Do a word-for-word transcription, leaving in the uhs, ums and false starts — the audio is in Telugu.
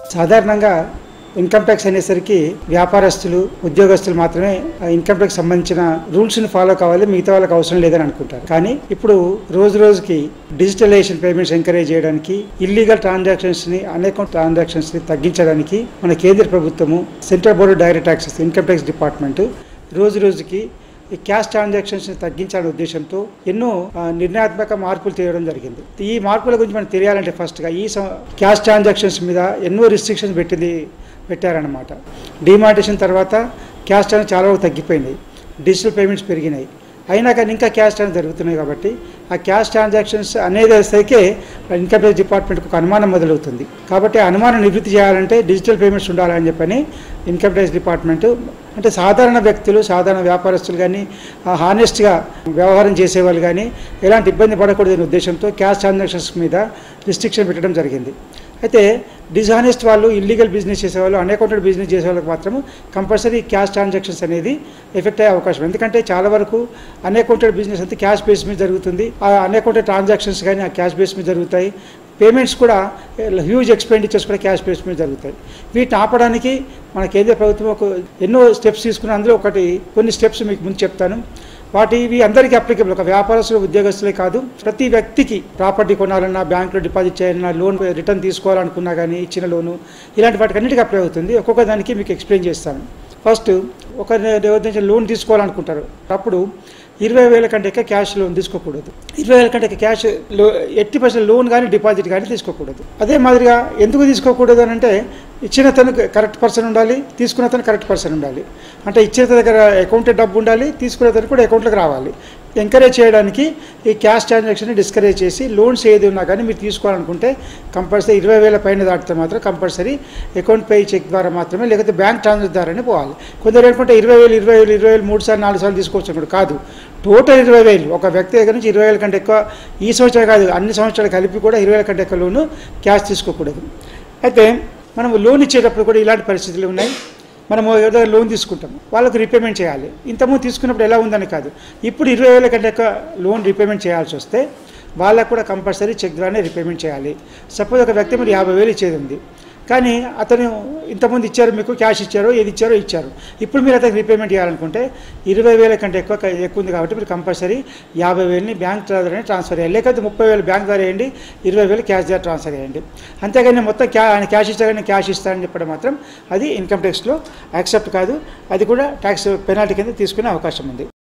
సాధారణంగా ఇన్కమ్ ట్యాక్స్ అనేసరికి వ్యాపారస్తులు ఉద్యోగస్తులు మాత్రమే ఇన్కమ్ ట్యాక్స్ సంబంధించిన రూల్స్ని ఫాలో కావాలి, మిగతా వాళ్ళకి అవసరం లేదని అనుకుంటారు. కానీ ఇప్పుడు రోజు రోజుకి డిజిటలైజేషన్ పేమెంట్స్ ఎంకరేజ్ చేయడానికి, ఇల్లీగల్ ట్రాన్సాక్షన్స్ని అనేక ట్రాన్సాక్షన్స్ని తగ్గించడానికి మన కేంద్ర ప్రభుత్వము central board of direct taxes income tax department రోజు రోజుకి ఈ క్యాష్ ట్రాన్సాక్షన్స్ని తగ్గించాలనే ఉద్దేశంతో ఎన్నో నిర్ణయాత్మక మార్పులు చేయడం జరిగింది. ఈ మార్పుల గురించి మనకు తెలియాలంటే ఫస్ట్గా ఈ క్యాష్ ట్రాన్సాక్షన్స్ మీద ఎన్నో రిస్ట్రిక్షన్స్ పెట్టింది పెట్టారనమాట. డిమానిటేషన్ తర్వాత క్యాష్ ట్రాన్సాక్షన్ చాలా వరకు తగ్గిపోయినాయి, డిజిటల్ పేమెంట్స్ పెరిగినాయి. అయినా కానీ ఇంకా క్యాష్ ట్రాన్సాక్షన్ జరుగుతున్నాయి. కాబట్టి ఆ క్యాష్ ట్రాన్సాక్షన్స్ అనేది సరికే ఇన్కమ్ ట్యాక్స్ డిపార్ట్మెంట్కి ఒక అనుమానం మొదలవుతుంది. కాబట్టి ఆ అనుమానం నివృత్తి చేయాలంటే డిజిటల్ పేమెంట్స్ ఉండాలని చెప్పని ఇన్కమ్ ట్యాక్స్ డిపార్ట్మెంట్ అంటే సాధారణ వ్యక్తులు, సాధారణ వ్యాపారస్తులు కానీ, హానెస్ట్గా వ్యవహారం చేసేవాళ్ళు కానీ ఎలాంటి ఇబ్బంది పడకూడదనే ఉద్దేశంతో క్యాష్ ట్రాన్సాక్షన్స్ మీద రిస్ట్రిక్షన్ పెట్టడం జరిగింది. అయితే డిజానెస్ట్ వాళ్ళు, ఇల్లీగల్ బిజినెస్ చేసేవాళ్ళు, అన్అకౌంటెడ్ బిజినెస్ చేసే వాళ్ళకి మాత్రం కంపల్సరీ క్యాష్ ట్రాన్సాక్షన్స్ అనేది ఎఫెక్ట్ అయ్యే అవకాశం. ఎందుకంటే చాలా వరకు అన్అకౌంటెడ్ బిజినెస్ అంతా క్యాష్ బేస్ మీద జరుగుతుంది. ఆ అన్అకౌంటెడ్ ట్రాన్సాక్షన్స్ కానీ ఆ క్యాష్ బేస్ మీద జరుగుతాయి. పేమెంట్స్ కూడా హ్యూజ్ ఎక్స్పెండిచర్స్ కూడా క్యాష్ బేస్ మీద జరుగుతాయి. వీటిని ఆపడానికి మన కేంద్ర ప్రభుత్వం ఒక ఎన్నో స్టెప్స్ తీసుకుని అందులో ఒకటి కొన్ని స్టెప్స్ మీకు ముందు చెప్తాను. వాటి ఇవి అందరికీ అప్లికేబుల్. ఒక వ్యాపారస్తులు, ఉద్యోగస్తులే కాదు, ప్రతి వ్యక్తికి ప్రాపర్టీ కొనాలన్నా, బ్యాంకులో డిపాజిట్ చేయాలన్నా, లోన్ రిటర్న్ తీసుకోవాలనుకున్నా కానీ ఇచ్చిన లోను ఇలాంటి వాటికి అన్నిటికీ అప్లై అవుతుంది. ఒక్కొక్క దానికి మీకు ఎక్స్ప్లెయిన్ చేస్తాను. ఫస్ట్ ఒక లోన్ తీసుకోవాలనుకుంటారు, అప్పుడు ఇరవై వేల కంటే ఎక్కువ క్యాష్ లోన్ తీసుకోకూడదు. ఇరవై వేల కంటే ఎక్కువ క్యాష్ లో ఎట్టి పర్సెంట్ లోన్ కానీ డిపాజిట్ కానీ తీసుకోకూడదు. అదే మాదిరిగా ఎందుకు తీసుకోకూడదు అని అంటే ఇచ్చిన తను కరెక్ట్ పర్సన్ ఉండాలి, తీసుకున్న తను కరెక్ట్ పర్సన్ ఉండాలి. అంటే ఇచ్చిన దగ్గర అకౌంట్లో డబ్బు ఉండాలి, తీసుకున్న తను కూడా అకౌంట్లోకి రావాలి. ఎంకరేజ్ చేయడానికి ఈ క్యాష్ ట్రాన్సాక్షన్ని డిస్కరేజ్ చేసి లోన్స్ ఏది ఉన్నా కానీ మీరు తీసుకోవాలనుకుంటే కంపల్సరీ ఇరవై వేల పైన దాటితే మాత్రం కంపల్సరీ అకౌంట్ పే చెక్ ద్వారా మాత్రమే, లేకపోతే బ్యాంక్ ట్రాన్సాక్షన్ ద్వారానే పోవాలి. కొందరు ఏంటంటే ఇరవై వేలు ఇరవై వేలు ఇరవై వేలు మూడు సార్లు నాలుగు సార్లు తీసుకోవచ్చు కూడా కాదు. టోటల్ ఇరవై వేలు ఒక వ్యక్తి దగ్గర నుంచి ఇరవై వేల కంటే ఎక్కువ ఈ సంవత్సరం కాదు అన్ని సంవత్సరాలు కలిపి కూడా ఇరవై వేల కంటే ఎక్కువ లోను క్యాష్ తీసుకోకూడదు. అయితే మనం లోన్ ఇచ్చేటప్పుడు కూడా ఇలాంటి పరిస్థితులు ఉన్నాయి. మనము ఏదో లోన్ తీసుకుంటాము, వాళ్ళకు రీపేమెంట్ చేయాలి. ఇంతకుముందు తీసుకున్నప్పుడు ఎలా ఉందని కాదు, ఇప్పుడు ఇరవై వేల కంటే ఎక్కువ లోన్ రీపేమెంట్ చేయాల్సి వస్తే వాళ్ళకు కూడా కంపల్సరీ చెక్ ద్వారానే రీపేమెంట్ చేయాలి. సపోజ్ ఒక వ్యక్తి మీరు యాభై వేలు ఇచ్చేది ఉంది, కానీ అతను ఇంతకుముందు ఇచ్చారు, మీకు క్యాష్ ఇచ్చారో ఏది ఇచ్చారో ఇచ్చారు, ఇప్పుడు మీరు అతనికి రీపేమెంట్ చేయాలనుకుంటే ఇరవై వేల కంటే ఎక్కువ ఎక్కువ ఉంది కాబట్టి మీరు కంపల్సరీ యాభై వేలని బ్యాంక్ ద్వారానే ట్రాన్స్ఫర్ చేయాలి. లేకపోతే ముప్పై వేలు బ్యాంక్ ద్వారా వేయండి, ఇరవై వేలు క్యాష్ ద్వారా ట్రాన్స్ఫర్ చేయండి. అంతేగాని మొత్తం క్యా ఆయన క్యాష్ ఇచ్చారని క్యాష్ ఇస్తారని చెప్పడం మాత్రం అది ఇన్కమ్ ట్యాక్స్లో యాక్సెప్ట్ కాదు. అది కూడా ట్యాక్స్ పెనాల్టీ కింద తీసుకునే అవకాశం ఉంది.